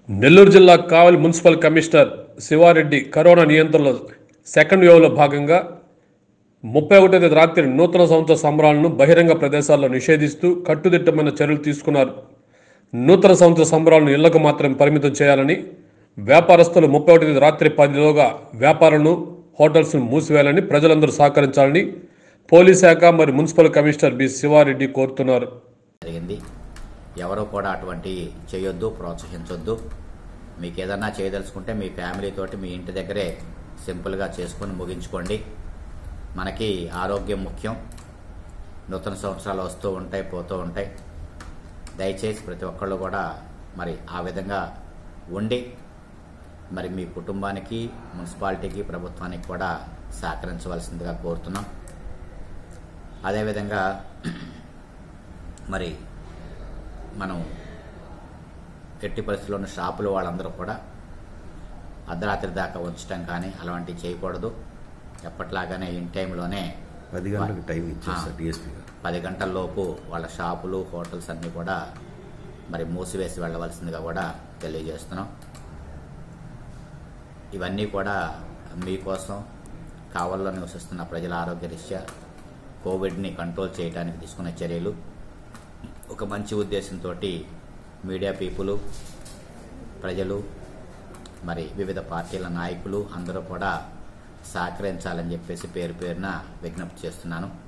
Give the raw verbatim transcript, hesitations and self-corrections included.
నెల్లూరు జిల్లా Kavali municipal commissioner Sivareddy corona నియంత్రణలో second వేవ్లో భాగంగా ముప్పై ఒకటో తేదీ రాత్రి నూతన సంవత్సర సంబరాలను బహిరంగ ప్రదేశాల్లో నిషేధిస్తూ కట్టుదిట్టమైన చర్యలు తీసుకున్నారు. నూతన సంవత్సర సంబరాలను ఇళ్లకు మాత్రమే పరిమితం చేయాలని, వ్యాపారస్తులు ముప్పై ఒకటో తేదీ రాత్రి పదిలోగా వ్యాపారాలను, హోటల్స్ను మూసివేయాలని ప్రజలందరూ సహకరించాలని పోలీస్ శాఖ మరియు మున్సిపల్ కమిషనర్ బి శివారెడ్డి కోరుతున్నారు. ఎవరో కూడా అటువంటి చేయొద్దు, ప్రోత్సహించొద్దు. మీకు ఏదన్నా చేయదలుచుకుంటే మీ ఫ్యామిలీ తోటి మీ ఇంటి దగ్గరే సింపుల్గా చేసుకొని ముగించుకోండి. మనకి ఆరోగ్యం ముఖ్యం. నూతన సంవత్సరాలు వస్తూ ఉంటాయి, పోతూ ఉంటాయి. దయచేసి ప్రతి ఒక్కళ్ళు కూడా మరి ఆ విధంగా ఉండి మరి మీ కుటుంబానికి, మున్సిపాలిటీకి, ప్రభుత్వానికి కూడా సహకరించవలసిందిగా కోరుతున్నాం. అదేవిధంగా మరి మనం ఎట్టి పరిస్థితుల్లోనూ షాపులు వాళ్ళందరూ కూడా అర్ధరాత్రి దాకా ఉంచడం కానీ అలాంటివి చేయకూడదు. ఎప్పట్లాగానే ఇన్ టైంలోనే పది గంటలకు టైం ఇచ్చేస్తారు డిఎస్పీ గారు. పది గంటల లోపు వాళ్ళ షాపులు, హోటల్స్ అన్నీ కూడా మరి మూసివేసి వెళ్ళవలసిందిగా కూడా తెలియజేస్తున్నాం. ఇవన్నీ కూడా మీకోసం, కావలిలో నివసిస్తున్న ప్రజల ఆరోగ్య రీత్యా కోవిడ్ని కంట్రోల్ చేయడానికి తీసుకున్న చర్యలు. ఒక మంచి ఉద్దేశంతో మీడియా పీపుల్, ప్రజలు, మరి వివిధ పార్టీల నాయకులు అందరూ కూడా సహకరించాలని చెప్పేసి పేరు పేరున విజ్ఞప్తి చేస్తున్నాను.